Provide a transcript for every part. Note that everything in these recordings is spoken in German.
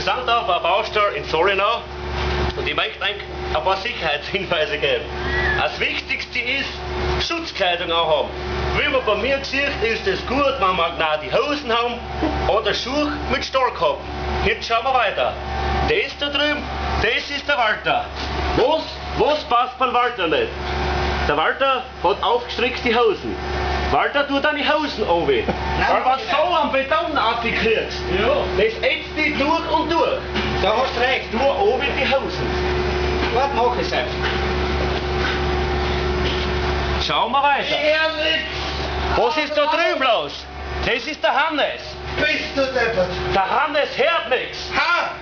Wir sind auf einer Baustelle in Sollenau und ich möchte eigentlich ein paar Sicherheitshinweise geben. Das Wichtigste ist, Schutzkleidung auch haben. Wie man bei mir sieht, ist es gut, wenn wir genau die Hosen haben oder Schuhe mit Stahlkappen. Jetzt schauen wir weiter. Das da drüben, das ist der Walter. Was passt beim Walter nicht? Der Walter hat aufgestrickte Hosen. Walter, tu deine Hosen an. Weil wenn du so am Beton abkriegst, das ätzt dich durch und durch. Da hast du recht. Tu an die Hosen. Was mach ich selbst? Schauen wir weiter. Ehrlich? Was ist da drüben los? Das ist der Hannes. Bist du deppert? Der Hannes hört nichts. Ha!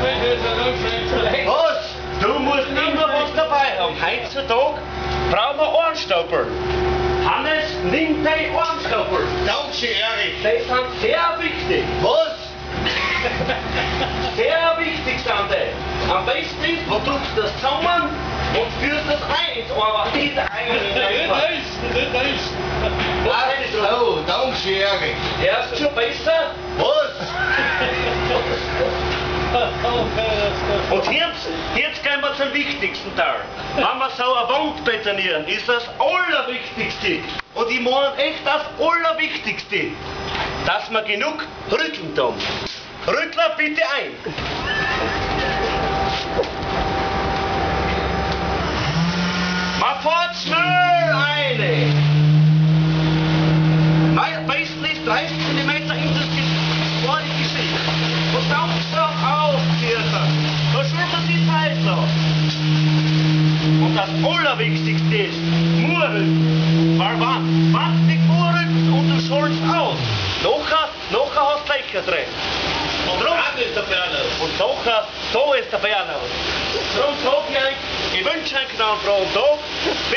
Was? Du musst immer was dabei haben. Heutzutage brauchen wir Ohrenstoppel. Hannes, nimm deine Ohrenstoppel. Dankeschön, Erich. Die sind sehr wichtig. Was? Sehr wichtig sind die. Am besten ist, du drückst das zusammen und führst das ein ins Ohr, was nicht ein. Ach so, dankeschön, Erich. Hörst du schon besser? Was? Und jetzt gehen wir zum wichtigsten Teil. Wenn wir so eine Wand betonieren, ist das Allerwichtigste, und ich meine echt das Allerwichtigste, dass wir genug rütteln tun. Rüttler bitte ein. Man fährt schnell rein. Mein Besten ist 30 cm in das Geschicht. Und dann auf, Kirche. Da schuld man die Zeit noch. Und das Allerwichtigste ist, Murrücken. Weil wenn du nicht murrückst und du scholst aus, nachher hast du Löcher drin. Und dann ist der Bernhard. Und nachher, da ist der Bernhard. Darum sage ich euch, ich wünsche euch noch einen frohen Tag.